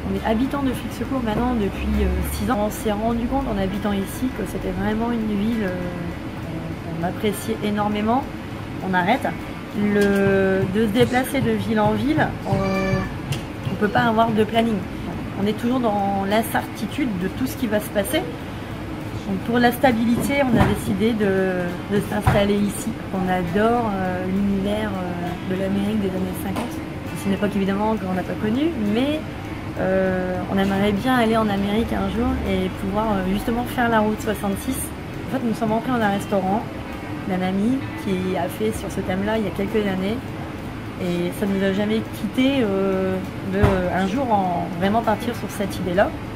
On est habitant de Filles-Secours maintenant depuis 6 ans. On s'est rendu compte en habitant ici que c'était vraiment une ville qu'on appréciait énormément. On arrête. De se déplacer de ville en ville, on ne peut pas avoir de planning. On est toujours dans l'incertitude de tout ce qui va se passer. Donc pour la stabilité, on a décidé de s'installer ici. On adore l'univers de l'Amérique des années 50. C'est une époque évidemment qu'on n'a pas connue, mais on aimerait bien aller en Amérique un jour et pouvoir justement faire la route 66. En fait, nous sommes entrés dans un restaurant d'un ami qui a fait sur ce thème-là il y a quelques années. Et ça ne nous a jamais quitté de un jour vraiment partir sur cette idée-là.